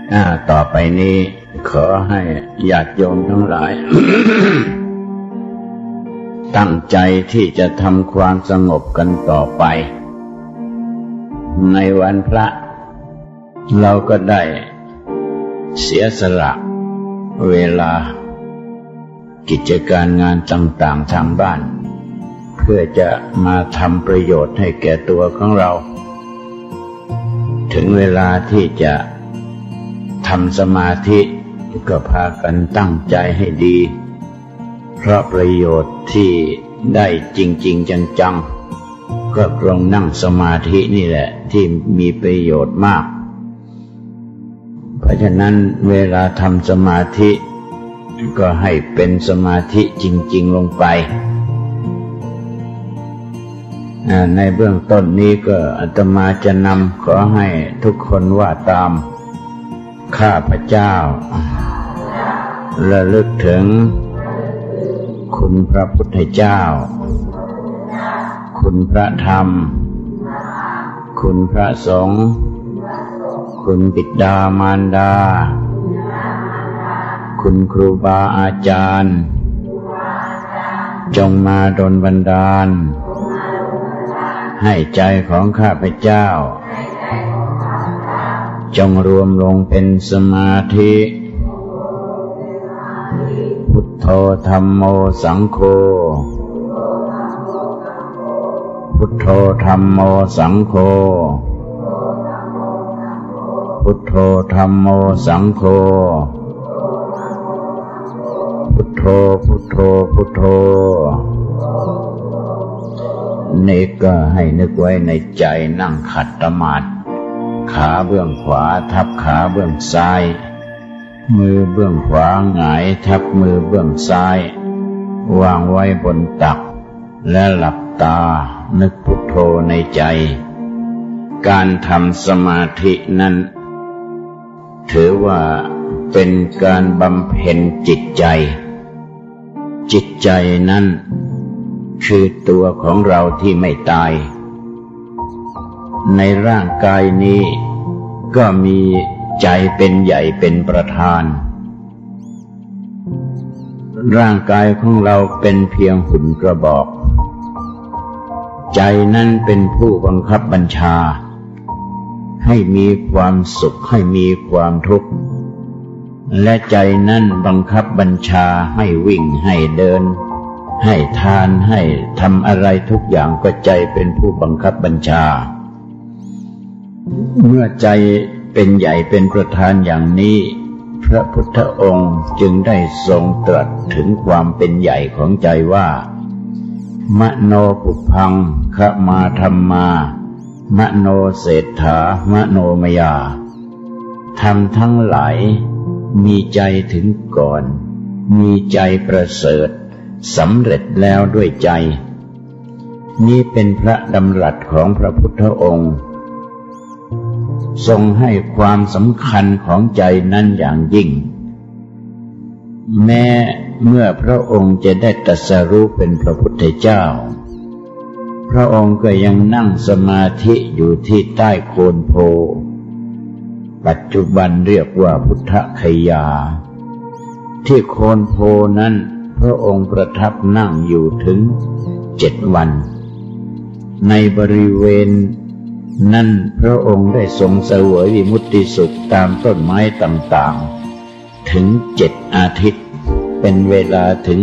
ต่อไปนี้ขอให้ญาติโยมทั้งหลาย ตั้งใจที่จะทำความสงบกันต่อไปในวันพระเราก็ได้เสียสละเวลากิจการงานต่างๆทางบ้านเพื่อจะมาทำประโยชน์ให้แก่ตัวของเราถึงเวลาที่จะทำสมาธิก็พากันตั้งใจให้ดีเพราะประโยชน์ที่ได้จริงๆจังๆก็ตรงนั่งสมาธินี่แหละที่มีประโยชน์มากเพราะฉะนั้นเวลาทำสมาธิก็ให้เป็นสมาธิจริงๆลงไปในเบื้องต้นนี้ก็อาตมาจะนำขอให้ทุกคนว่าตามข้าพเจ้าระลึกถึงคุณพระพุทธเจ้าคุณพระธรรมคุณพระสงฆ์คุณบิดามารดาคุณครูบาอาจารย์จงมาดลบันดาลให้ใจของข้าพเจ้าจงรวมลงเป็นสมาธิพุทโธธัมโมสังโฆพุทโธธัมโมสังโฆพุทโธธัมโมสังโฆพุทโธพุทโธพุทโธนี่ก็ให้นึกไว้ในใจนั่งขัดสมาธิขาเบื้องขวาทับขาเบื้องซ้ายมือเบื้องขวาหงายทับมือเบื้องซ้ายวางไว้บนตักและหลับตานึกพุทโธในใจการทำสมาธินั้นถือว่าเป็นการบำเพ็ญจิตใจจิตใจนั้นคือตัวของเราที่ไม่ตายในร่างกายนี้ก็มีใจเป็นใหญ่เป็นประธานร่างกายของเราเป็นเพียงหุ่นกระบอกใจนั้นเป็นผู้บังคับบัญชาให้มีความสุขให้มีความทุกข์และใจนั้นบังคับบัญชาให้วิ่งให้เดินให้ทานให้ทำอะไรทุกอย่างก็ใจเป็นผู้บังคับบัญชาเมื่อใจเป็นใหญ่เป็นประธานอย่างนี้พระพุทธองค์จึงได้ทรงตรัสถึงความเป็นใหญ่ของใจว่ามโนปุพังขมาธัมมามโนเศรษฐามโนมยาธรรมทั้งหลายมีใจถึงก่อนมีใจประเสริฐสำเร็จแล้วด้วยใจนี้เป็นพระดำรัสของพระพุทธองค์ทรงให้ความสำคัญของใจนั้นอย่างยิ่งแม้เมื่อพระองค์จะได้ตรัสรู้เป็นพระพุทธเจ้าพระองค์ก็ยังนั่งสมาธิอยู่ที่ใต้โคนโพปัจจุบันเรียกว่าพุทธคยาที่โคนโพนั้นพระองค์ประทับนั่งอยู่ถึง7 วันในบริเวณนั้นพระองค์ได้ทรงเสวยวิมุตติสุขตามต้นไม้ต่างๆถึง7 อาทิตย์เป็นเวลาถึง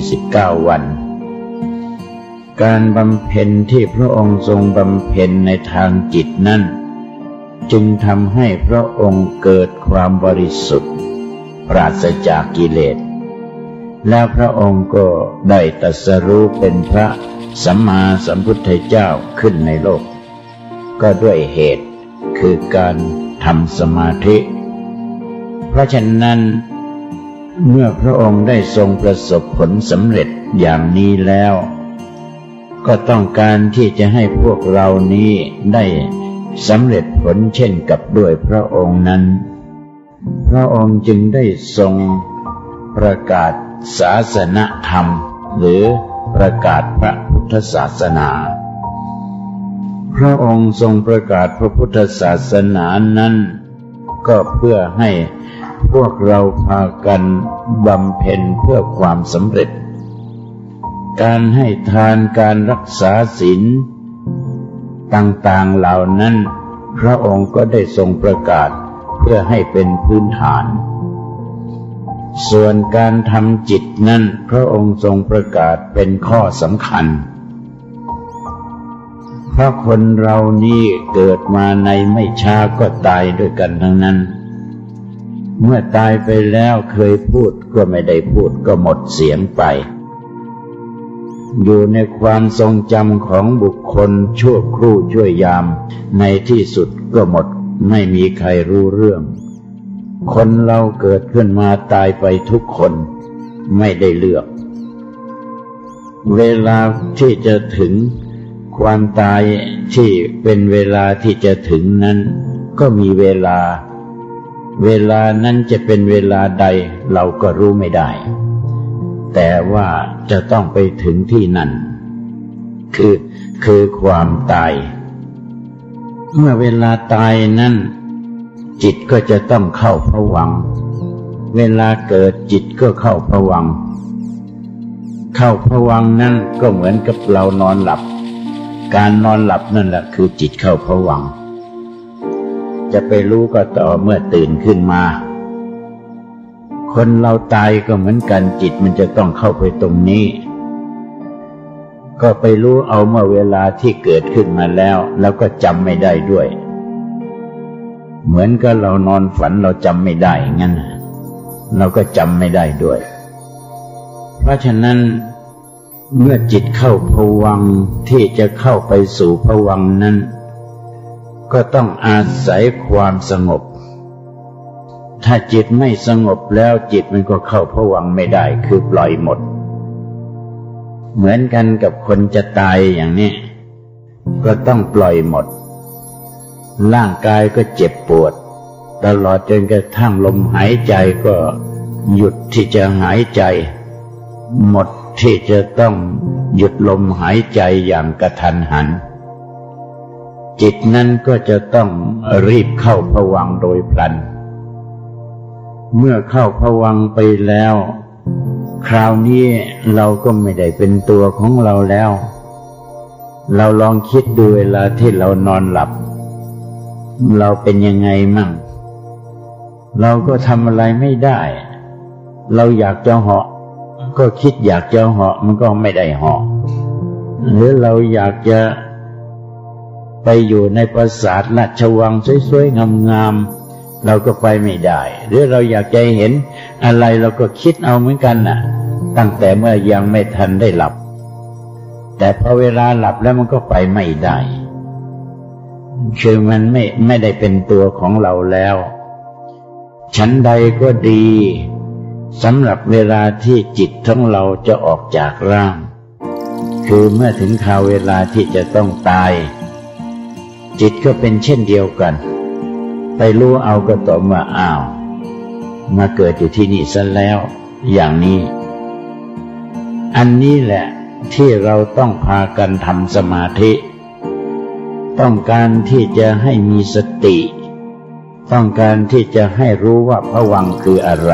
49 วันการบำเพ็ญที่พระองค์ทรงบำเพ็ญในทางจิตนั้นจึงทำให้พระองค์เกิดความบริสุทธิ์ปราศจากกิเลสแล้วพระองค์ก็ได้ตรัสรู้เป็นพระสัมมาสัมพุทธเจ้าขึ้นในโลกก็ด้วยเหตุคือการทำสมาธิเพราะฉะนั้นเมื่อพระองค์ได้ทรงประสบผลสำเร็จอย่างนี้แล้วก็ต้องการที่จะให้พวกเรานี้ได้สำเร็จผลเช่นกับด้วยพระองค์นั้นพระองค์จึงได้ทรงประกาศศาสนธรรมหรือประกาศพระพุทธศาสนาพระองค์ทรงประกาศพระพุทธศาสนานั้นก็เพื่อให้พวกเราพากันบำเพ็ญเพื่อความสำเร็จการให้ทานการรักษาศีลต่างๆเหล่านั้นพระองค์ก็ได้ทรงประกาศเพื่อให้เป็นพื้นฐานส่วนการทำจิตนั้นพระองค์ทรงประกาศเป็นข้อสำคัญเพราะคนเรานี่เกิดมาในไม่ช้าก็ตายด้วยกันทั้งนั้นเมื่อตายไปแล้วเคยพูดก็ไม่ได้พูดก็หมดเสียงไปอยู่ในความทรงจำของบุคคลชั่วครู่ชั่วยามในที่สุดก็หมดไม่มีใครรู้เรื่องคนเราเกิดขึ้นมาตายไปทุกคนไม่ได้เลือกเวลาที่จะถึงความตายที่เป็นเวลาที่จะถึงนั้นก็มีเวลานั้นจะเป็นเวลาใดเราก็รู้ไม่ได้แต่ว่าจะต้องไปถึงที่นั่นคือความตายเมื่อเวลาตายนั้นจิตก็จะต้องเข้าภวังค์เวลาเกิดจิตก็เข้าภวังค์นั้นก็เหมือนกับเรานอนหลับการนอนหลับนั่นแหละคือจิตเข้าภวังค์จะไปรู้ก็ต่อเมื่อตื่นขึ้นมาคนเราตายก็เหมือนกันจิตมันจะต้องเข้าไปตรงนี้ก็ไปรู้เอาเมื่อเวลาที่เกิดขึ้นมาแล้วก็จำไม่ได้ด้วยเหมือนกับเรานอนฝันเราจำไม่ได้งั้นเราก็จำไม่ได้ด้วยเพราะฉะนั้นเมื่อจิตเข้าภวังค์ที่จะเข้าไปสู่ภวังค์นั้นก็ต้องอาศัยความสงบถ้าจิตไม่สงบแล้วจิตมันก็เข้าภวังค์ไม่ได้คือปล่อยหมดเหมือนกันกับคนจะตายอย่างนี้ก็ต้องปล่อยหมดร่างกายก็เจ็บปวดตลอดจนกระทั่งลมหายใจก็หยุดที่จะหายใจหมดที่จะต้องหยุดลมหายใจอย่างกระทันหันจิตนั้นก็จะต้องรีบเข้าภวังค์โดยพลันเมื่อเข้าภวังค์ไปแล้วคราวนี้เราก็ไม่ได้เป็นตัวของเราแล้วเราลองคิดดูเวลาที่เรานอนหลับเราเป็นยังไงมั่งเราก็ทำอะไรไม่ได้เราอยากจะเหาะก็คิดอยากจะเหาะมันก็ไม่ได้เหาะหรือเราอยากจะไปอยู่ในปราสาทราชวังสวยๆงามๆเราก็ไปไม่ได้หรือเราอยากจะเห็นอะไรเราก็คิดเอาเหมือนกันน่ะตั้งแต่เมื่อยังไม่ทันได้หลับแต่พอเวลาหลับแล้วมันก็ไปไม่ได้คือมันไม่ได้เป็นตัวของเราแล้วฉันใดก็ดีสำหรับเวลาที่จิตของเราจะออกจากร่างคือเมื่อถึงคราวเวลาที่จะต้องตายจิตก็เป็นเช่นเดียวกันไปรู้เอาก็ต่อมาอ้าวมาเกิดอยู่ที่นี่ซะแล้วอย่างนี้อันนี้แหละที่เราต้องพากันทำสมาธิต้องการที่จะให้มีสติต้องการที่จะให้รู้ว่าภวังค์คืออะไร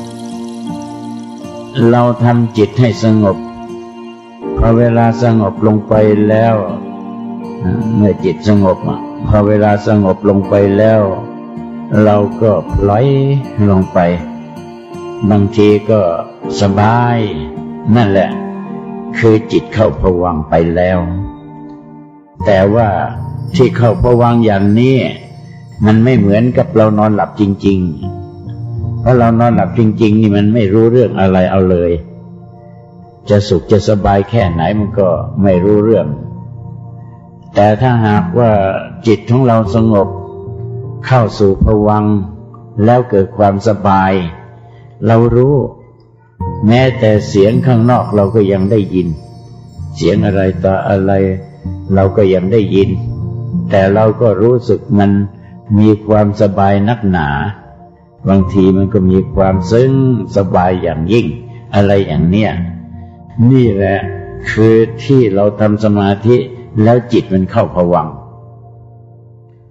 เราทำจิตให้สงบพอเวลาสงบลงไปแล้วเมื่อจิตสงบพอเวลาสงบลงไปแล้วเราก็ปล่อยลงไปบางทีก็สบายนั่นแหละคือจิตเข้าภวังค์ไปแล้วแต่ว่าที่เข้าภวังค์อย่างนี้มันไม่เหมือนกับเรานอนหลับจริงๆเพราะเรานอนหลับจริงๆนี่มันไม่รู้เรื่องอะไรเอาเลยจะสุขจะสบายแค่ไหนมันก็ไม่รู้เรื่องแต่ถ้าหากว่าจิตของเราสงบเข้าสู่ภวังค์แล้วเกิดความสบายเรารู้แม้แต่เสียงข้างนอกเราก็ยังได้ยินเสียงอะไรต่ออะไรเราก็ยังได้ยินแต่เราก็รู้สึกมันมีความสบายนักหนาบางทีมันก็มีความซึ้งสบายอย่างยิ่งอะไรอย่างเนี้ยนี่แหละคือที่เราทำสมาธิแล้วจิตมันเข้าภวังค์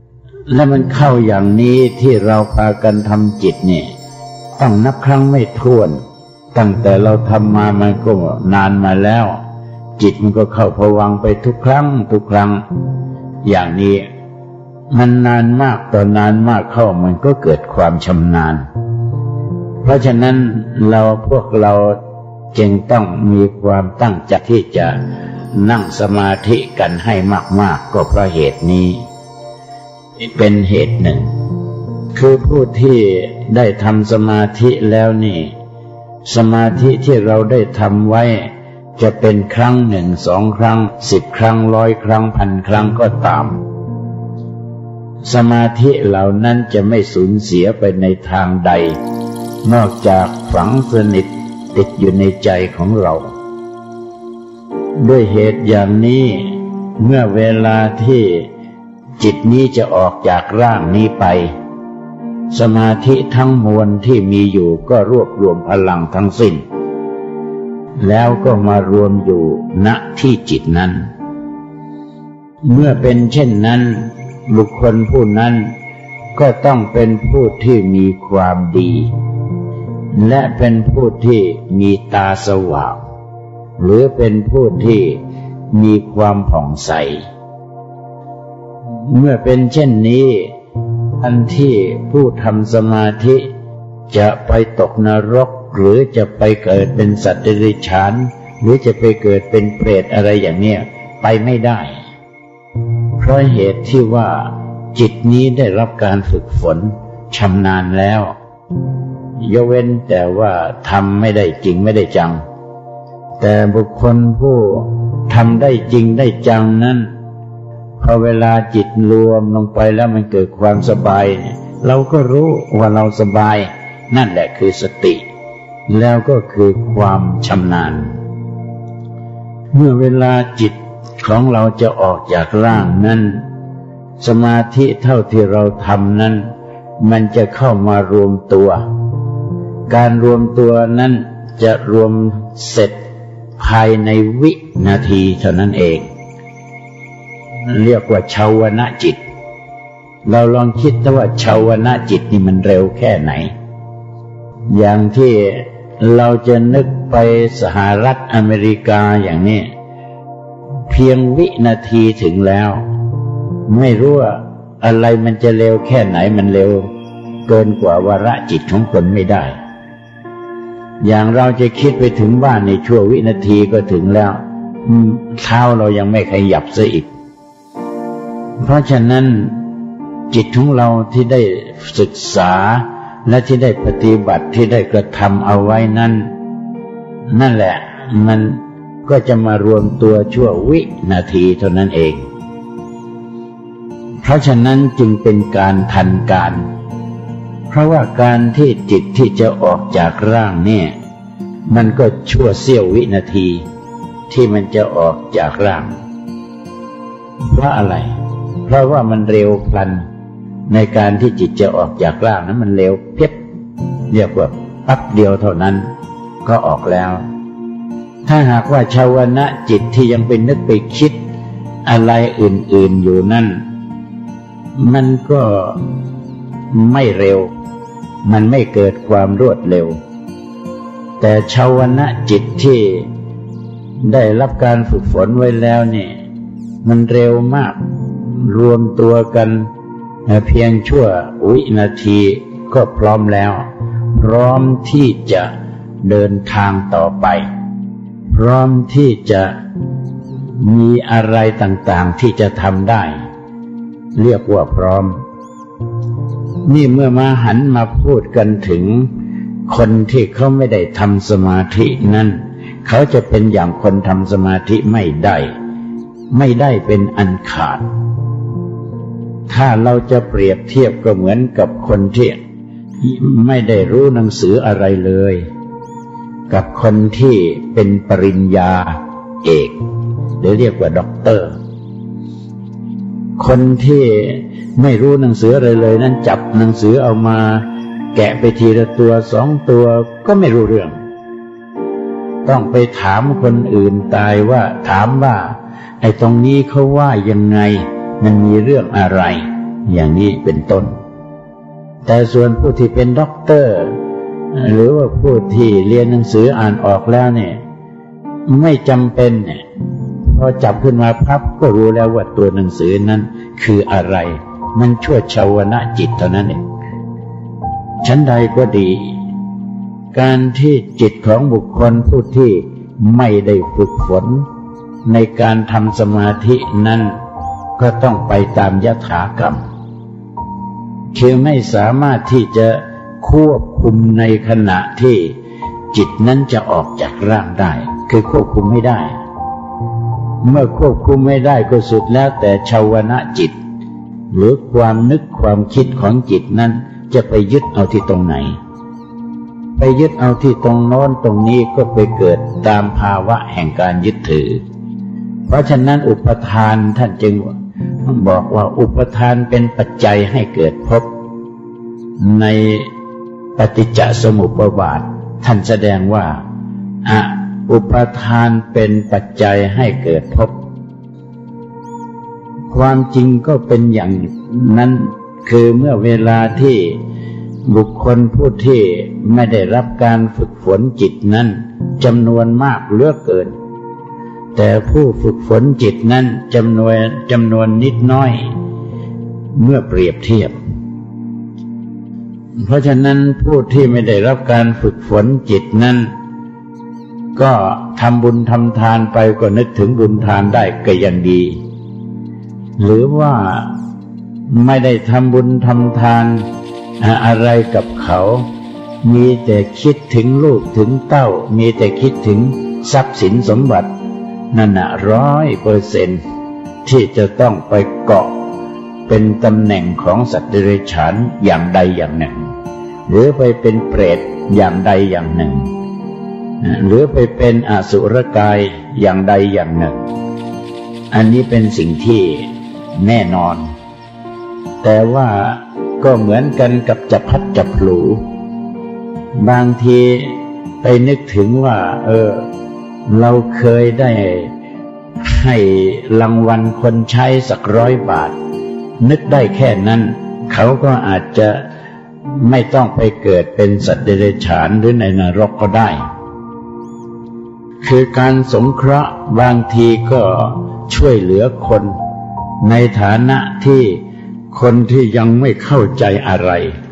และมันเข้าอย่างนี้ที่เราพากันทำจิตเนี่ยต้องนับครั้งไม่ถ้วนตั้งแต่เราทำมามันก็นานมาแล้วจิตมันก็เข้าภวังค์ไปทุกครั้งอย่างนี้มันนานมากต่อนานมากเข้ามันก็เกิดความชำนาญเพราะฉะนั้นพวกเราจึงต้องมีความตั้งใจที่จะนั่งสมาธิกันให้มากๆก็เพราะเหตุนี้เป็นเหตุหนึ่งคือผู้ที่ได้ทำสมาธิแล้วนี่สมาธิที่เราได้ทำไว้จะเป็นครั้งหนึ่ง2 ครั้ง10 ครั้ง100 ครั้ง1,000 ครั้งก็ตามสมาธิเหล่านั้นจะไม่สูญเสียไปในทางใดนอกจากฝังสนิทติดอยู่ในใจของเราด้วยเหตุอย่างนี้เมื่อเวลาที่จิตนี้จะออกจากร่างนี้ไปสมาธิทั้งมวลที่มีอยู่ก็รวบรวมพลังทั้งสิ้นแล้วก็มารวมอยู่ณที่จิตนั้นเมื่อเป็นเช่นนั้นบุคคลผู้นั้นก็ต้องเป็นผู้ที่มีความดีและเป็นผู้ที่มีตาสว่างหรือเป็นผู้ที่มีความผ่องใสเมื่อเป็นเช่นนี้อันที่ผู้ทำสมาธิจะไปตกนรกหรือจะไปเกิดเป็นสัตว์เดรัจฉานหรือจะไปเกิดเป็นเปรตอะไรอย่างนี้ไปไม่ได้เพราะเหตุที่ว่าจิตนี้ได้รับการฝึกฝนชำนาญแล้วยกเว้นแต่ว่าทำไม่ได้จริงไม่ได้จังแต่บุคคลผู้ทำได้จริงได้จังนั้นพอเวลาจิตรวมลงไปแล้วมันเกิดความสบายเราก็รู้ว่าเราสบายนั่นแหละคือสติแล้วก็คือความชำนาญเมื่อเวลาจิตของเราจะออกจากร่างนั้นสมาธิเท่าที่เราทำนั้นมันจะเข้ามารวมตัวการรวมตัวนั้นจะรวมเสร็จภายในวินาทีเท่านั้นเองเรียกว่าชาวนะจิตเราลองคิดดูว่าชาวนะจิตนี่มันเร็วแค่ไหนอย่างที่เราจะนึกไปสหรัฐอเมริกาอย่างนี้เพียงวินาทีถึงแล้วไม่รู้ว่าอะไรมันจะเร็วแค่ไหนมันเร็วเกินกว่าวาระจิตของคนไม่ได้อย่างเราจะคิดไปถึงบ้านในชั่ววินาทีก็ถึงแล้วเท้าเรายังไม่ขยับซะอีกเพราะฉะนั้นจิตของเราที่ได้ศึกษาและที่ได้ปฏิบัติที่ได้กระทำเอาไว้นั่นแหละมันก็จะมารวมตัวชั่ววินาทีเท่านั้นเองเพราะฉะนั้นจึงเป็นการทันการเพราะว่าการที่จิตที่จะออกจากร่างเนี่ยมันก็ชั่วเสี้ยววินาทีที่มันจะออกจากร่างเพราะอะไรเพราะว่ามันเร็วพลันในการที่จิตจะออกจากร่างนั้นมันเร็วเพียบเรียกว่าปั๊บเดียวเท่านั้นก็ออกแล้วถ้าหากว่าชาวนะจิตที่ยังเป็นนึกไปคิดอะไรอื่นๆอยู่นั่นมันก็ไม่เร็วมันไม่เกิดความรวดเร็วแต่ชาวนะจิตที่ได้รับการฝึกฝนไว้แล้วนี่มันเร็วมากรวมตัวกันเพียงชั่ววินาทีก็พร้อมแล้วพร้อมที่จะเดินทางต่อไปพร้อมที่จะมีอะไรต่างๆที่จะทำได้เรียกว่าพร้อมนี่เมื่อมาหันมาพูดกันถึงคนที่เขาไม่ได้ทำสมาธินั้นเขาจะเป็นอย่างคนทำสมาธิไม่ได้เป็นอันขาดถ้าเราจะเปรียบเทียบก็เหมือนกับคนที่ไม่ได้รู้หนังสืออะไรเลยกับคนที่เป็นปริญญาเอกหรือเรียกว่าด็อกเตอร์คนที่ไม่รู้หนังสืออะไรเลยนั้นจับหนังสือเอามาแกะไปทีละตัว2 ตัวก็ไม่รู้เรื่องต้องไปถามคนอื่นถามว่าไอ้ตรงนี้เขาว่ายังไงมันมีเรื่องอะไรอย่างนี้เป็นต้นแต่ส่วนผู้ที่เป็นด็อกเตอร์หรือว่าผู้ที่เรียนหนังสืออ่านออกแล้วเนี่ยไม่จำเป็นเนี่ยพอจับขึ้นมาพับก็รู้แล้วว่าตัวหนังสือนั้นคืออะไรมันชั่วชาวนะจิตเท่านั้นเองชั้นใดก็ดีการที่จิตของบุคคลผู้ที่ไม่ได้ฝึกฝนในการทำสมาธินั้นก็ต้องไปตามยถากรรมคือไม่สามารถที่จะควบคุมในขณะที่จิตนั้นจะออกจากร่างได้คือควบคุมไม่ได้เมื่อควบคุมไม่ได้ก็สุดแล้วแต่ชาวนะจิตหรือความนึกความคิดของจิตนั้นจะไปยึดเอาที่ตรงไหนไปยึดเอาที่ตรงโน้นตรงนี้ก็ไปเกิดตามภาวะแห่งการยึดถือเพราะฉะนั้นอุปทานท่านจึงบอกว่าอุปทานเป็นปัจจัยให้เกิดภพในปฏิจจสมุปบาทท่านแสดงว่าอุปทานเป็นปัจจัยให้เกิดภพความจริงก็เป็นอย่างนั้นคือเมื่อเวลาที่บุคคลผู้ที่ไม่ได้รับการฝึกฝนจิตนั้นจำนวนมากเหลือเกินแต่ผู้ฝึกฝนจิตนั้นจำนวนนิดน้อยเมื่อเปรียบเทียบเพราะฉะนั้นผู้ที่ไม่ได้รับการฝึกฝนจิตนั้นก็ทำบุญทำทานไปก็นึกถึงบุญทานได้ก็ยังดีหรือว่าไม่ได้ทำบุญทำทานอะไรกับเขามีแต่คิดถึงลูกถึงเต้ามีแต่คิดถึงทรัพย์สินสมบัตินั่นน่ะ100%ที่จะต้องไปเกาะเป็นตำแหน่งของสัตว์เดรัจฉานอย่างใดอย่างหนึ่งหรือไปเป็นเปรตอย่างใดอย่างหนึ่งหรือไปเป็นอสุรกายอย่างใดอย่างหนึ่งอันนี้เป็นสิ่งที่แน่นอนแต่ว่าก็เหมือนกันกับจับพลัดจับผลูบางทีไปนึกถึงว่าเราเคยได้ให้รางวัลคนใช้สัก100 บาทนึกได้แค่นั้นเขาก็อาจจะไม่ต้องไปเกิดเป็นสัตว์เดรัจฉานหรือในนรกก็ได้คือการสงเคราะห์บางทีก็ช่วยเหลือคนในฐานะที่คนที่ยังไม่เข้าใจอะไร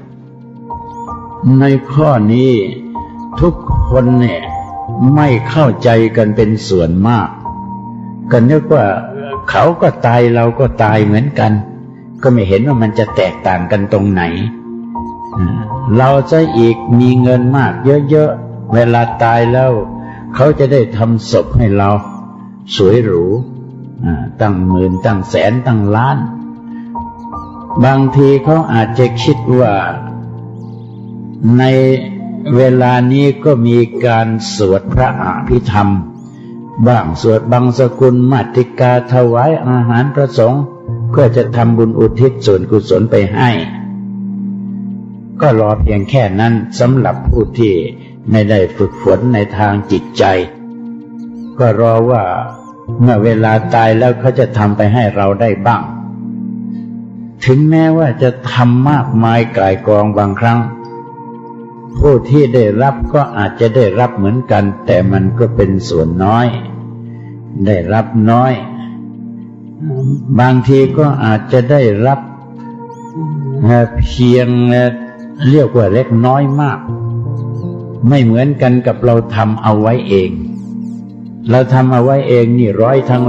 ในข้อนี้ทุกคนเนี่ยไม่เข้าใจกันเป็นส่วนมากก็นึกว่าเขาก็ตายเราก็ตายเหมือนกันก็ไม่เห็นว่ามันจะแตกต่างกันตรงไหนเราจะอีกมีเงินมากเยอะๆเวลาตายแล้วเขาจะได้ทำศพให้เราสวยหรูตั้งหมื่นตั้งแสนตั้งล้านบางทีเขาอาจจะคิดว่าในเวลานี้ก็มีการสวดพระอภิธรรมบ้างสวดบังสกุลมาติกาถวายอาหารพระสงฆ์เพื่อจะทำบุญอุทิศส่วนกุศลไปให้ก็รอเพียงแค่นั้นสำหรับผู้ที่ไม่ได้ฝึกฝนในทางจิตใจก็รอว่าเมื่อเวลาตายแล้วเขาจะทำไปให้เราได้บ้างถึงแม้ว่าจะทำมากมายก่ายกองบางครั้งผู้ที่ได้รับก็อาจจะได้รับเหมือนกันแต่มันก็เป็นส่วนน้อยได้รับน้อยบางทีก็อาจจะได้รับเพียงเรียกว่าเล็กน้อยมากไม่เหมือนกันกับเราทำเอาไว้เองเราทำเอาไว้เองนี่100 ทั้ง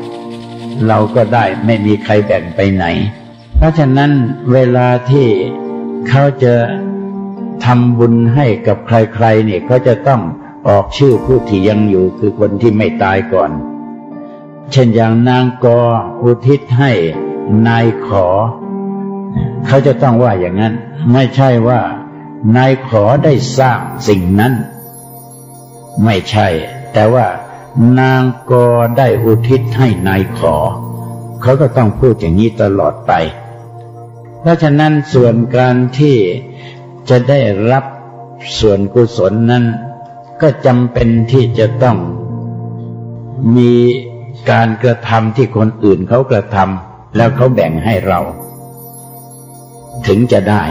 100เราก็ได้ไม่มีใครแบ่งไปไหนเพราะฉะนั้นเวลาที่เขาจะทำบุญให้กับใครๆเนี่ยเขาจะต้องออกชื่อผู้ที่ยังอยู่คือคนที่ไม่ตายก่อนเช่นอย่างนางกอุทิศให้นายขอเขาจะต้องว่าอย่างนั้นไม่ใช่ว่านายขอได้สร้างสิ่งนั้นไม่ใช่แต่ว่านางกได้อุทิศให้นายขอเขาก็ต้องพูดอย่างนี้ตลอดไปเพราะฉะนั้นส่วนการที่จะได้รับส่วนกุศลนั้นก็จำเป็นที่จะต้องมีการกระทำที่คนอื่นเขากระทำแล้วเขาแบ่งให้เราถึงจะได้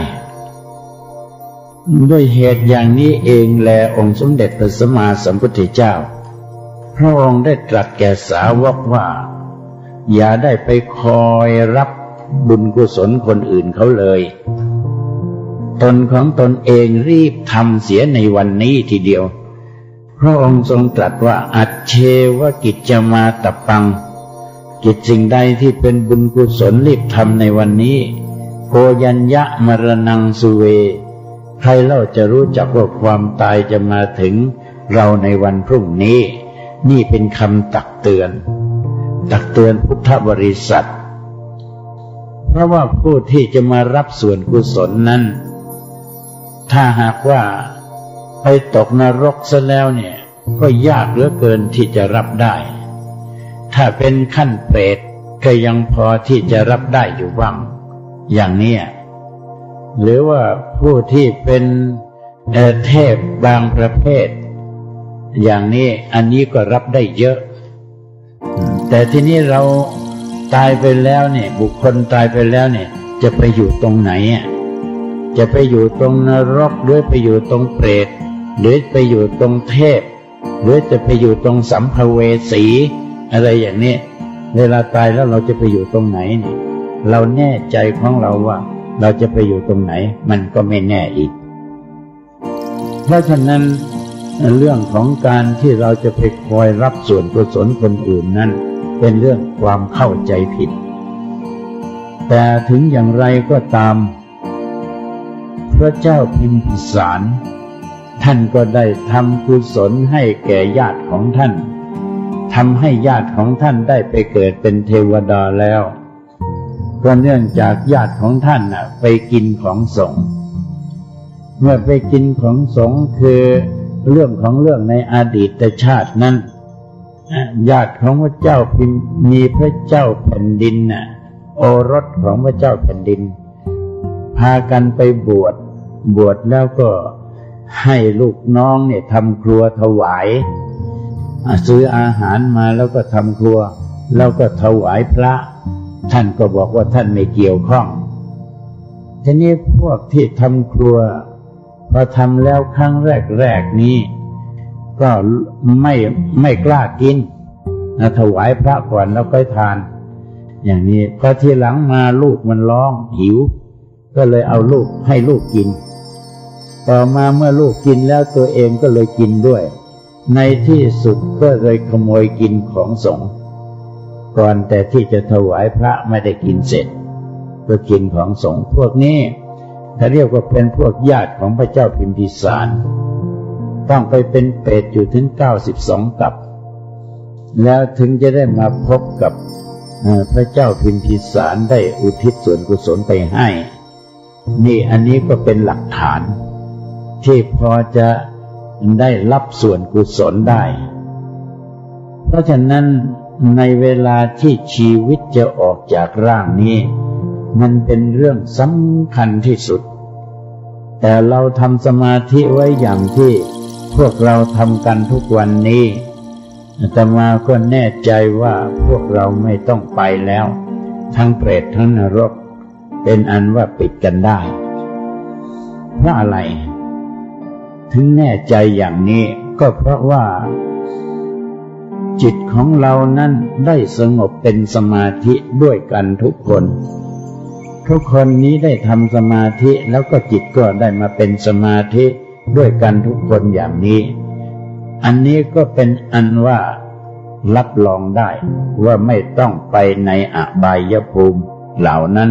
ด้วยเหตุอย่างนี้เองแลองค์สมเด็จพระสัมมาสัมพุทธเจ้าพระองค์ได้ตรัสแก่สาวกว่าอย่าได้ไปคอยรับบุญกุศลคนอื่นเขาเลยตนของตนเองรีบทำเสียในวันนี้ทีเดียวพระองค์ทรงตรัสว่าอัจเชวกิจจมาตปังกิจสิ่งใดที่เป็นบุญกุศลรีบทำในวันนี้โพยัญญะมรณังสุเวใครเล่าจะรู้จักว่าความตายจะมาถึงเราในวันพรุ่งนี้นี่เป็นคำตักเตือนพุทธบริษัทเพราะว่าผู้ที่จะมารับส่วนกุศลนั้นถ้าหากว่าไปตกนรกซะแล้วเนี่ยก็ยากเหลือเกินที่จะรับได้ถ้าเป็นขั้นเปรตก็ยังพอที่จะรับได้อยู่บ้างอย่างนี้หรือว่าผู้ที่เป็นเทพบางประเภทอย่างนี้อันนี้ก็รับได้เยอะแต่ทีนี้เราตายไปแล้วเนี่ยบุคคลตายไปแล้วเนี่ยจะไปอยู่ตรงไหนจะไปอยู่ตรงนรกหรือไปอยู่ตรงเปรตหรือไปอยู่ตรงเทพหรือจะไปอยู่ตรงสัมภเวสีอะไรอย่างนี้เวลาตายแล้วเราจะไปอยู่ตรงไหนเนี่ยเราแน่ใจของเราว่าเราจะไปอยู่ตรงไหนมันก็ไม่แน่อีกเพราะฉะนั้นเรื่องของการที่เราจะไปคอยรับส่วนกุศลคนอื่นนั้นเป็นเรื่องความเข้าใจผิดแต่ถึงอย่างไรก็ตามพระเจ้าพิมพิสารท่านก็ได้ทำกุศลให้แก่ญาติของท่านทำให้ญาติของท่านได้ไปเกิดเป็นเทวดาแล้วก็เนื่องจากญาติของท่านไปกินของสงฆ์เมื่อไปกินของสงฆ์คือเรื่องในอดีตชาตินั้นญาติของพระเจ้ามีพระเจ้าแผ่นดินโอรสของพระเจ้าแผ่นดินพากันไปบวชแล้วก็ให้ลูกน้องเนี่ยทำครัวถวายซื้ออาหารมาแล้วก็ทำครัวแล้วก็ถวายพระท่านก็บอกว่าท่านไม่เกี่ยวข้องทีนี้พวกที่ทำครัวพอทำแล้วครั้งแรกนี้ก็ไม่กล้ากินถวายพระก่อนแล้วค่อยทานอย่างนี้พอทีหลังมาลูกมันร้องหิวก็เลยเอาลูกให้ลูกกินต่อมาเมื่อลูกกินแล้วตัวเองก็เลยกินด้วยในที่สุดก็เลยขโมยกินของสงฆ์ก่อนแต่ที่จะถวายพระไม่ได้กินเสร็จก็กินของสงฆ์พวกนี้เขาเรียกว่าเป็นพวกญาติของพระเจ้าพิมพิสารต้องไปเป็นเปรตอยู่ถึง92 กับแล้วถึงจะได้มาพบกับพระเจ้าพิมพิสารได้อุทิศส่วนกุศลไปให้นี่อันนี้ก็เป็นหลักฐานที่พอจะได้รับส่วนกุศลได้เพราะฉะนั้นในเวลาที่ชีวิตจะออกจากร่างนี้มันเป็นเรื่องสำคัญที่สุดแต่เราทำสมาธิไว้อย่างที่พวกเราทำกันทุกวันนี้อาตมาก็แน่ใจว่าพวกเราไม่ต้องไปแล้วทั้งเปรตทั้งนรกเป็นอันว่าปิดกันได้เพราะอะไรถึงแน่ใจอย่างนี้ก็เพราะว่าจิตของเรานั้นได้สงบเป็นสมาธิด้วยกันทุกคนนี้ได้ทำสมาธิแล้วก็จิตก็ได้มาเป็นสมาธิด้วยกันทุกคนอย่างนี้อันนี้ก็เป็นอันว่ารับรองได้ว่าไม่ต้องไปในอบายภูมิเหล่านั้น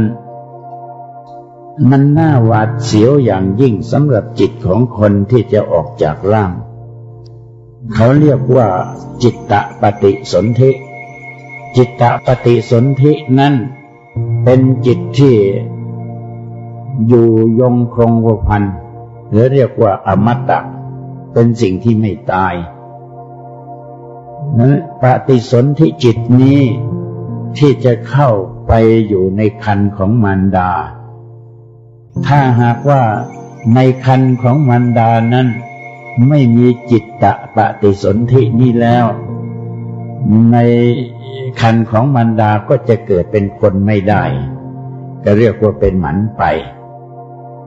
มันน่าหวาดเสียวอย่างยิ่งสำหรับจิตของคนที่จะออกจากร่างเขาเรียกว่าจิตตปฏิสนธิจิตตปฏิสนธินั้นเป็นจิตที่อยู่ยงคงกระพันหรือเรียกว่าอมตะเป็นสิ่งที่ไม่ตายนั้นปฏิสนธิจิตนี้ที่จะเข้าไปอยู่ในครรภ์ของมารดาถ้าหากว่าในครรภ์ของมารดานั้นไม่มีจิตตปฏิสนธินี้แล้วในครรภ์ของมารดาก็จะเกิดเป็นคนไม่ได้ก็เรียกว่าเป็นหมันไป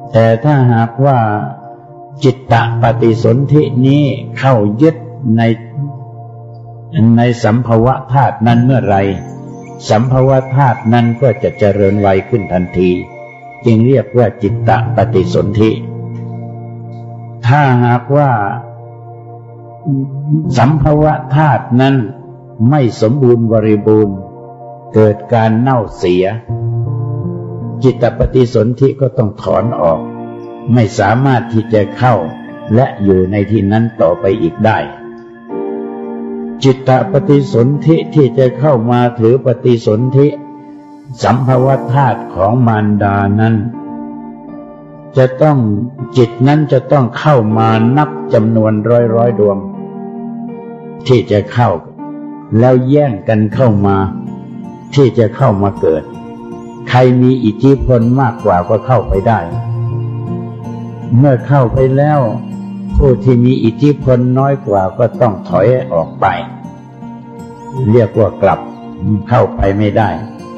แต่ถ้าหากว่าจิตตปฏิสนธินี้เข้ายึดในสัมภวะธาตุนั้นเมื่อไรสัมภวะธาตุนั้นก็จะเจริญไวขึ้นทันทีจึงเรียกว่าจิตตปฏิสนธิถ้าหากว่าสัมภวะธาตุนั้นไม่สมบูรณ์บริบูรณ์เกิดการเน่าเสียจิตตปฏิสนธิก็ต้องถอนออกไม่สามารถที่จะเข้าและอยู่ในที่นั้นต่อไปอีกได้จิตตปฏิสนธิที่จะเข้ามาถือปฏิสนธิสัมภวธาตุของมารดานั้นจิตนั้นจะต้องเข้ามานับจำนวนร้อยดวงที่จะเข้าแล้วแย่งกันเข้ามาที่จะเข้ามาเกิดใครมีอิทธิพลมากกว่าก็เข้าไปได้เมื่อเข้าไปแล้วผู้ที่มีอิทธิพลน้อยกว่าก็ต้องถอยออกไปเรียกว่ากลับเข้าไปไม่ได้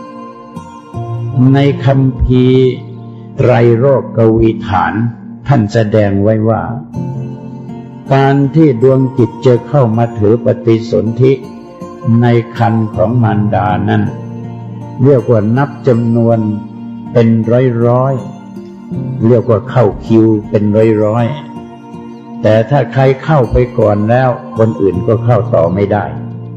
ในคัมภีร์ไตรโรกวีฐานท่านแสดงไว้ว่าการที่ดวงจิตจะเข้ามาถือปฏิสนธิในครรภ์ของมารดานั้นเรียกว่านับจำนวนเป็นร้อยเรียกว่าเข้าคิวเป็นร้อยแต่ถ้าใครเข้าไปก่อนแล้วคนอื่นก็เข้าต่อไม่ได้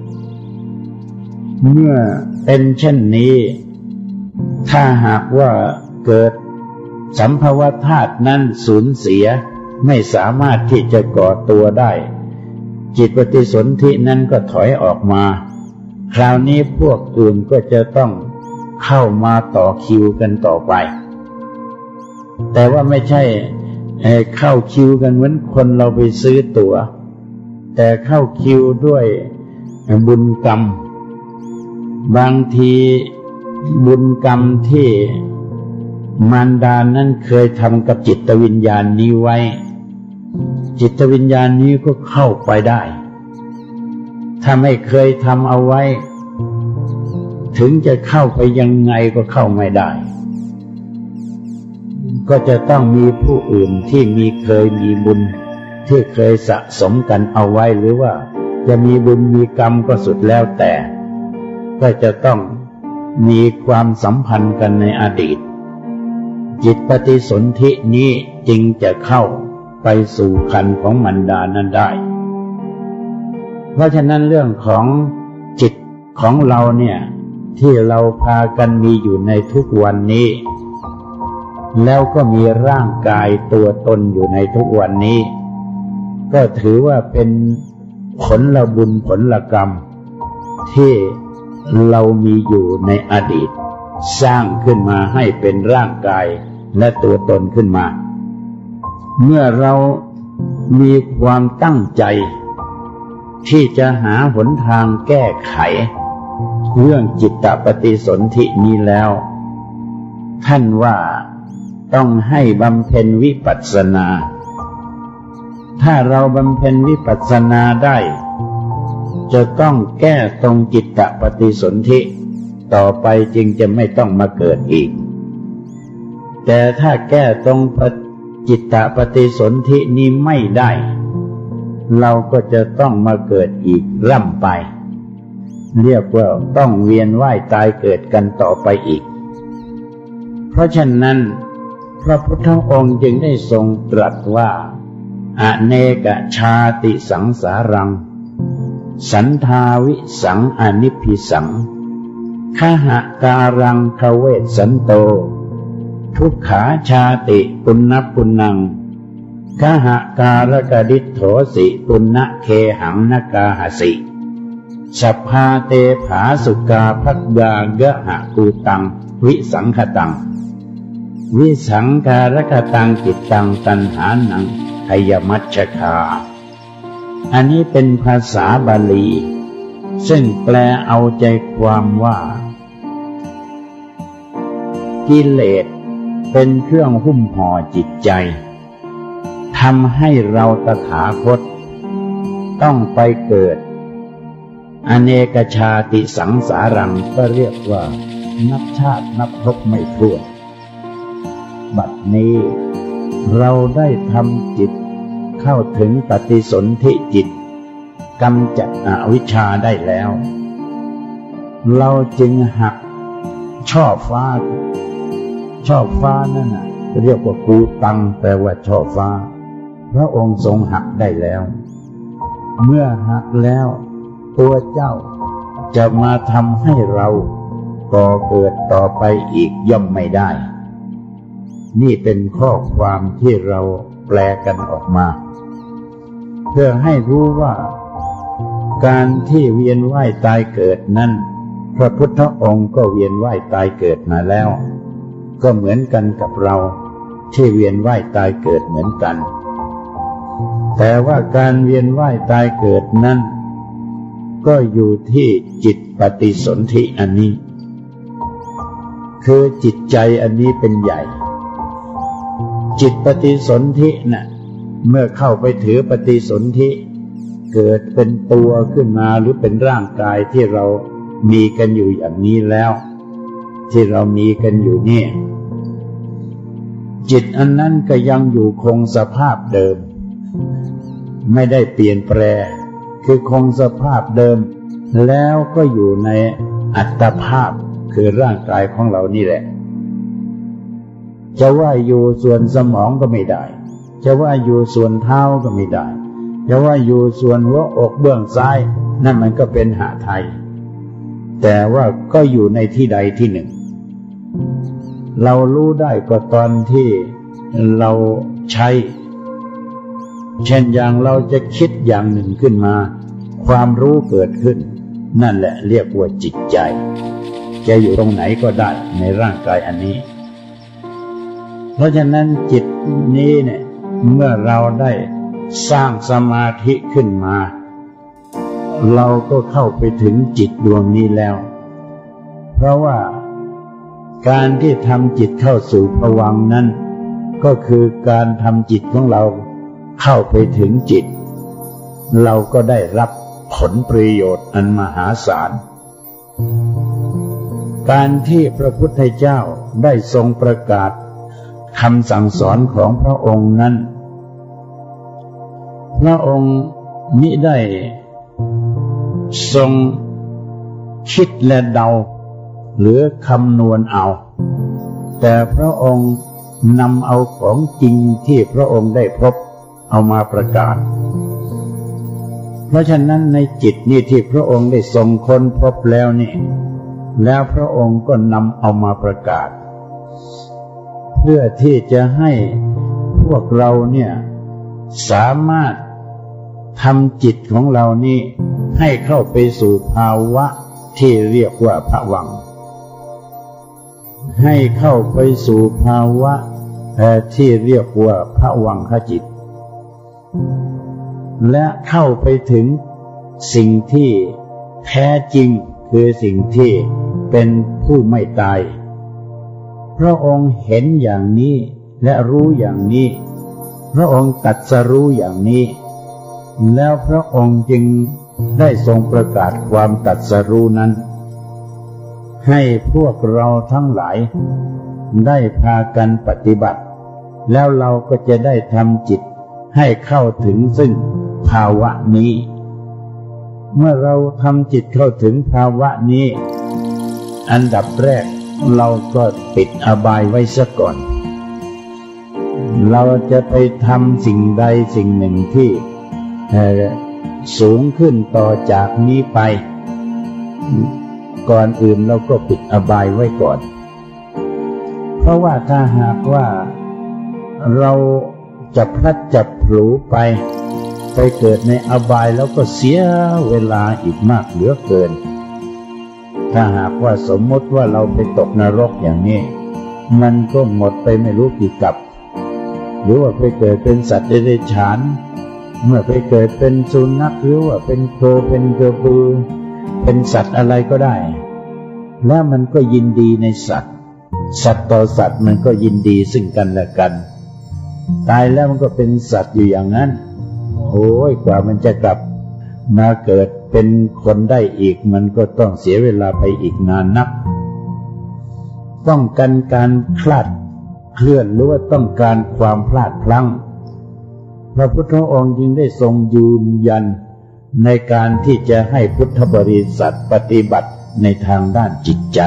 เมื่อเป็นเช่นนี้ถ้าหากว่าเกิดสัมภวธาตุนั้นสูญเสียไม่สามารถที่จะก่อตัวได้จิตปฏิสนธินั้นก็ถอยออกมาคราวนี้พวกอื่นก็จะต้องเข้ามาต่อคิวกันต่อไปแต่ว่าไม่ใช่เข้าคิวกันเหมือนคนเราไปซื้อตั๋วแต่เข้าคิวด้วยบุญกรรมบางทีบุญกรรมที่มารดานั้นเคยทำกับจิตวิญญาณนี้ไว้จิตวิญญาณนี้ก็เข้าไปได้ถ้าไม่เคยทำเอาไว้ถึงจะเข้าไปยังไงก็เข้าไม่ได้ก็จะต้องมีผู้อื่นที่เคยมีบุญที่เคยสะสมกันเอาไว้หรือว่าจะมีบุญมีกรรมก็สุดแล้วแต่ก็จะต้องมีความสัมพันธ์กันในอดีตจิตปฏิสนธินี้จึงจะเข้าไปสู่ครรภ์ของมารดานั้นได้เพราะฉะนั้นเรื่องของจิตของเราเนี่ยที่เราพากันมีอยู่ในทุกวันนี้แล้วก็มีร่างกายตัวตนอยู่ในทุกวันนี้ก็ถือว่าเป็นผลบุญผลกรรมที่เรามีอยู่ในอดีตสร้างขึ้นมาให้เป็นร่างกายและตัวตนขึ้นมาเมื่อเรามีความตั้งใจที่จะหาหนทางแก้ไขเรื่องจิตตปฏิสนธินี้แล้วท่านว่าต้องให้บำเพ็ญวิปัสสนาถ้าเราบำเพ็ญวิปัสสนาได้จะต้องแก้ตรงจิตตปฏิสนธิต่อไปจึงจะไม่ต้องมาเกิดอีกแต่ถ้าแก้ตรงจิตตปฏิสนธินี้ไม่ได้เราก็จะต้องมาเกิดอีกร่ำไปเรียกว่าต้องเวียนว่ายตายเกิดกันต่อไปอีกเพราะฉะนั้นพระพุทธองค์จึงได้ทรงตรัสว่าอเนกชาติสังสารังสันทาวิสังอนิพิสังขหการังขเวสสันโตทุกขาชาติปุณณปุณังขหการกดิษโถสิปุณณเคหังนกาหสิสัพพาเตภาสุกาภักกากะหะกูตังวิสังขตังวิสังการกตังจิตตังตัณหานังขยมัชฌคาอันนี้เป็นภาษาบาลีซึ่งแปลเอาใจความว่ากิเลสเป็นเครื่องหุ้มห่อจิตใจทำให้เราตถาคตต้องไปเกิดอเนกชาติสังสารังก็เรียกว่านับชาตินับภพไม่ถ้วนบัดนี้เราได้ทำจิตเข้าถึงปฏิสนธิจิตกำจัดอวิชชาได้แล้วเราจึงหักช่อฟ้านั่นน่ะเรียกว่ากูตังแปลว่าช่อฟ้าพระองค์ทรงหักได้แล้วเมื่อหักแล้วตัวเจ้าจะมาทำให้เราก่อเกิดต่อไปอีกย่อมไม่ได้นี่เป็นข้อความที่เราแปลกันออกมาเพื่อให้รู้ว่าการที่เวียนว่ายตายเกิดนั้นพระพุทธองค์ก็เวียนว่ายตายเกิดมาแล้วก็เหมือนกันกับเราที่เวียนว่ายตายเกิดเหมือนกันแต่ว่าการเวียนว่ายตายเกิดนั้นก็อยู่ที่จิตปฏิสนธิอันนี้คือจิตใจอันนี้เป็นใหญ่จิตปฏิสนธิน่ะเมื่อเข้าไปถือปฏิสนธิเกิดเป็นตัวขึ้นมาหรือเป็นร่างกายที่เรามีกันอยู่อย่างนี้แล้วที่เรามีกันอยู่เนี่ยจิตอันนั้นก็ยังอยู่คงสภาพเดิมไม่ได้เปลี่ยนแปลงคือคงสภาพเดิมแล้วก็อยู่ในอัตภาพคือร่างกายของเรานี่แหละจะว่าอยู่ส่วนสมองก็ไม่ได้จะว่าอยู่ส่วนเท้าก็ไม่ได้จะว่าอยู่ส่วนหัวอกเบื้องซ้ายนั่นมันก็เป็นหไทยแต่ว่าก็อยู่ในที่ใดที่หนึ่งเรารู้ได้ก็ตอนที่เราใช้เช่นอย่างเราจะคิดอย่างหนึ่งขึ้นมาความรู้เกิดขึ้นนั่นแหละเรียกว่าจิตใจจะอยู่ตรงไหนก็ได้ในร่างกายอันนี้เพราะฉะนั้นจิตนี้เนี่ยเมื่อเราได้สร้างสมาธิขึ้นมาเราก็เข้าไปถึงจิตดวงนี้แล้วเพราะว่าการที่ทำจิตเข้าสู่ภวังค์นั้นก็คือการทำจิตของเราเข้าไปถึงจิตเราก็ได้รับผลประโยชน์อันมหาศาลการที่พระพุทธเจ้าได้ทรงประกาศคำสั่งสอนของพระองค์นั้นพระองค์มิได้ทรงคิดและเดาหรือคำนวณเอาแต่พระองค์นำเอาของจริงที่พระองค์ได้พบเอามาประกาศเพราะฉะนั้นในจิตนี้ที่พระองค์ได้ทรงค้นพบแล้วนี่แล้วพระองค์ก็นำเอามาประกาศเพื่อที่จะให้พวกเราเนี่ยสามารถทำจิตของเรานี่ให้เข้าไปสู่ภาวะที่เรียกว่าภวังค์ให้เข้าไปสู่ภาวะที่เรียกว่าภวังคจิตและเข้าไปถึงสิ่งที่แท้จริงคือสิ่งที่เป็นผู้ไม่ตายพระองค์เห็นอย่างนี้และรู้อย่างนี้พระองค์ตรัสรู้อย่างนี้แล้วพระองค์จึงได้ทรงประกาศความตรัสรู้นั้นให้พวกเราทั้งหลายได้พากันปฏิบัติแล้วเราก็จะได้ทำจิตให้เข้าถึงซึ่งภาวะนี้เมื่อเราทำจิตเข้าถึงภาวะนี้อันดับแรกเราก็ปิดอบายไว้ซะก่อนเราจะไปทำสิ่งใดสิ่งหนึ่งที่สูงขึ้นต่อจากนี้ไปก่อนอื่นเราก็ปิดอบายไว้ก่อนเพราะว่าถ้าหากว่าเราจะพลัดจับผลูไปเกิดในอบายแล้วก็เสียเวลาอีกมากเหลือเกินถ้าหากว่าสมมติว่าเราไปตกนรกอย่างนี้มันก็หมดไปไม่รู้กี่กับหรือว่าไปเกิดเป็นสัตว์เดรัจฉานเมื่อไปเกิดเป็นสุนัขหรือว่าเป็นโคเป็นกระบือเป็นสัตว์อะไรก็ได้แล้วมันก็ยินดีในสัตว์ต่อสัตว์มันก็ยินดีซึ่งกันและกันตายแล้วมันก็เป็นสัตว์อยู่อย่างนั้นโอ้ยกว่ามันจะกลับมาเกิดเป็นคนได้อีกมันก็ต้องเสียเวลาไปอีกนานนักต้องการการคลาดเคลื่อนหรือว่าต้องการความพลาดพลั้งพระพุทธองค์จึงได้ทรงยืนยันในการที่จะให้พุทธบริษัทปฏิบัติในทางด้านจิตใจ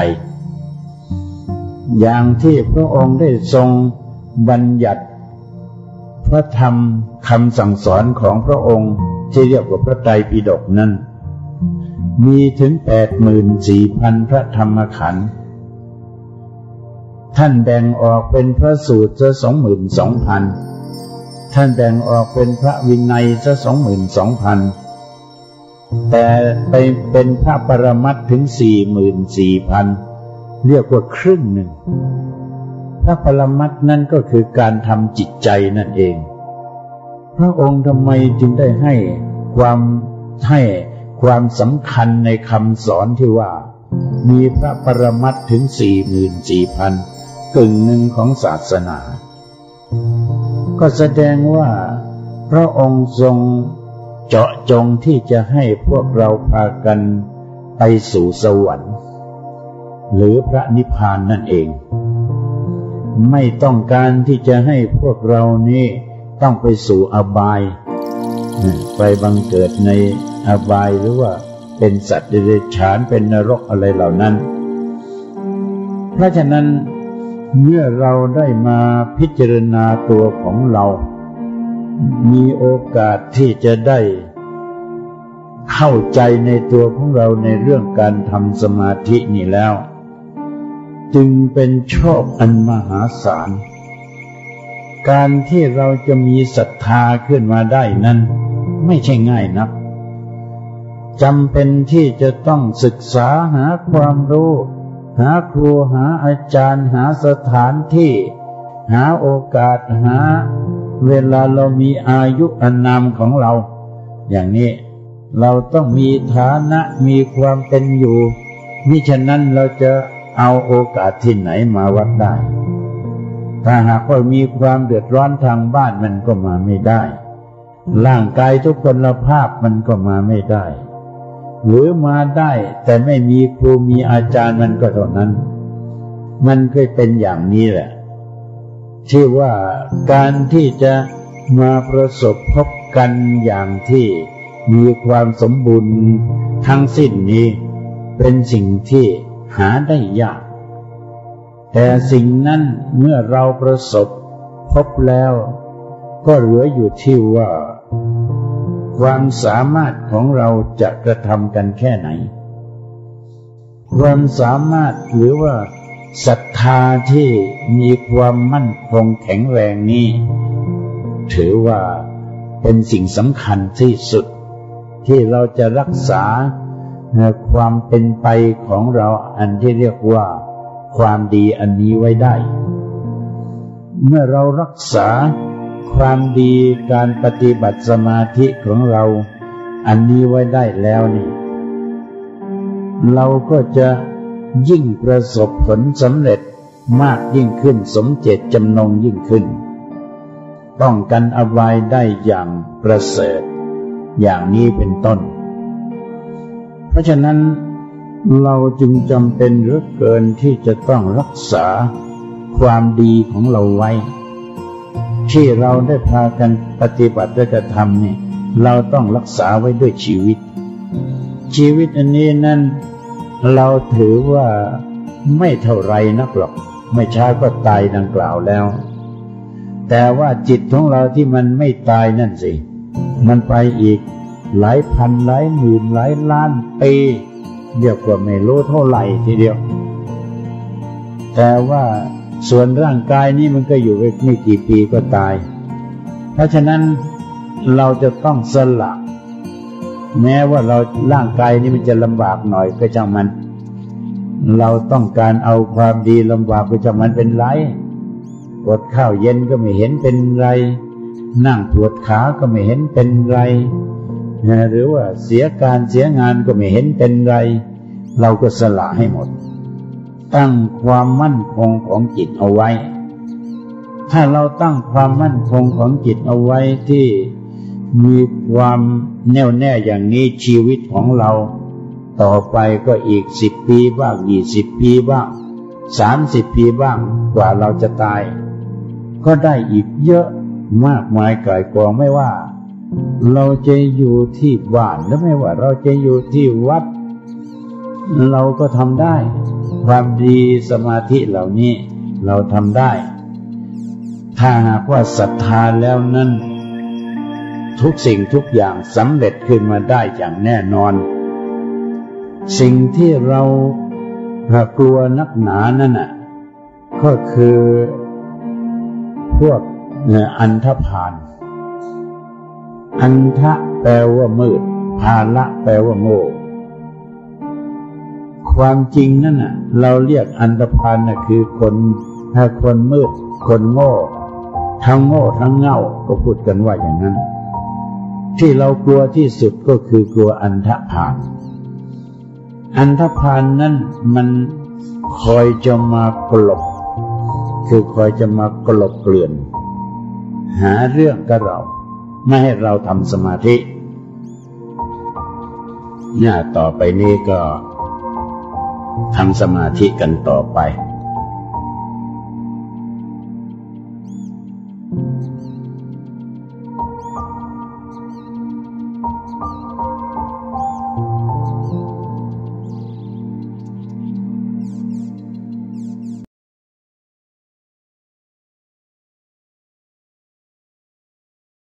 อย่างที่พระองค์ได้ทรงบัญญัติพระธรรมคำสั่งสอนของพระองค์ที่เรียกว่าพระไตรปิฎกนั้นมีถึง 84,000 พระธรรมขันธ์ท่านแบ่งออกเป็นพระสูตรซะ 22,000 ท่านแบ่งออกเป็นพระวินัยซะ 22,000 แต่ไปเป็นพระปรมัตถ์ถึง 44,000 เรียกว่าครึ่งหนึ่งพระปรมัตถ์นั่นก็คือการทำจิตใจนั่นเองพระองค์ทำไมจึงได้ให้ความสำคัญในคำสอนที่ว่ามีพระปรมัตถ์ถึง 44,000 กึ่งหนึ่งของศาสนาก็แสดงว่าพระองค์ทรงเจาะจงที่จะให้พวกเราพากันไปสู่สวรรค์หรือพระนิพพานนั่นเองไม่ต้องการที่จะให้พวกเรานี้ต้องไปสู่อบายไปบังเกิดในอบายหรือว่าเป็นสัตว์เดรัจฉานเป็นนรกอะไรเหล่านั้นเพราะฉะนั้นเมื่อเราได้มาพิจารณาตัวของเรามีโอกาสที่จะได้เข้าใจในตัวของเราในเรื่องการทำสมาธินี่แล้วจึงเป็นโชคอันมหาศาลการที่เราจะมีศรัทธาขึ้นมาได้นั้นไม่ใช่ง่ายนักจำเป็นที่จะต้องศึกษาหาความรู้หาครูหาอาจารย์หาสถานที่หาโอกาสหาเวลาเรามีอายุอานามของเราอย่างนี้เราต้องมีฐานะมีความเป็นอยู่มิฉะนั้นเราจะเอาโอกาสที่ไหนมาวัดได้ถ้าหากว่ามีความเดือดร้อนทางบ้านมันก็มาไม่ได้ร่างกายทุกพลภาพมันก็มาไม่ได้หรือมาได้แต่ไม่มีครูมีอาจารย์มันก็เท่านั้นมันเคยเป็นอย่างนี้แหละที่ว่าการที่จะมาประสบพบกันอย่างที่มีความสมบูรณ์ทั้งสิ้นนี้เป็นสิ่งที่หาได้ยากแต่สิ่งนั้นเมื่อเราประสบพบแล้วก็เหลืออยู่ที่ว่าความสามารถของเราจะกระทำกันแค่ไหนความสามารถหรือว่าศรัทธาที่มีความมั่นคงแข็งแรงนี้ถือว่าเป็นสิ่งสำคัญที่สุดที่เราจะรักษาความเป็นไปของเราอันที่เรียกว่าความดีอันนี้ไว้ได้เมื่อเรารักษาความดีการปฏิบัติสมาธิของเราอันนี้ไว้ได้แล้วนี่เราก็จะยิ่งประสบผลสำเร็จมากยิ่งขึ้นสมเจตจำนงยิ่งขึ้นป้องกันอบายได้อย่างประเสริฐอย่างนี้เป็นต้นเพราะฉะนั้นเราจึงจำเป็นเหลือเกินที่จะต้องรักษาความดีของเราไว้ที่เราได้พากันปฏิบัติและกระทำนี่เราต้องรักษาไว้ด้วยชีวิตอันนี้นั้นเราถือว่าไม่เท่าไรนักหรอกไม่ช้าก็ตายดังกล่าวแล้วแต่ว่าจิตของเราที่มันไม่ตายนั่นสิมันไปอีกหลายพันหลายหมื่นหลายล้านปีเรียกว่าไม่รู้เท่าไหร่ทีเดียวแต่ว่าส่วนร่างกายนี้มันก็อยู่ไม่กี่ปีก็ตายเพราะฉะนั้นเราจะต้องสละแม้ว่าร่างกายนี้มันจะลำบากหน่อยก็ช่างมันเราต้องการเอาความดีลำบากก็ช่างมันเป็นไรอดข้าวเย็นก็ไม่เห็นเป็นไรนั่งปวดขาก็ไม่เห็นเป็นไรหรือว่าเสียการเสียงานก็ไม่เห็นเป็นไรเราก็สละให้หมดตั้งความมั่นคงของจิตเอาไว้ถ้าเราตั้งความมั่นคงของจิตเอาไว้ที่มีความแน่วแน่อย่างนี้ชีวิตของเราต่อไปก็อีก10 ปีบ้าง20 ปีบ้าง30 ปีบ้างกว่าเราจะตายก็ได้อีกเยอะมากมายก่ายกองไม่ว่าเราจะอยู่ที่บ้านหรือไม่ว่าเราจะอยู่ที่วัดเราก็ทำได้ความดีสมาธิเหล่านี้เราทำได้ถ้าหากว่าศรัทธาแล้วนั้นทุกสิ่งทุกอย่างสำเร็จขึ้นมาได้อย่างแน่นอนสิ่งที่เรากลัวนักหนานั่นน่ะก็คือพวกอันธพาลอันทะแปลว่ามืดภาละแปลว่าโง่ความจริงนั่นน่ะเราเรียกอันธพาลน่ะคือคนมืดคนโง่ทั้งโง่ทั้งเง่าก็พูดกันว่าอย่างนั้นที่เรากลัวที่สุดก็คือกลัวอันธพาลอันธพาลนั้นมันคอยจะมากลบคือคอยจะมากลบเกลื่อนหาเรื่องกับเราไม่ให้เราทำสมาธิเนี่ยต่อไปนี้ก็ทำสมาธิกันต่อไป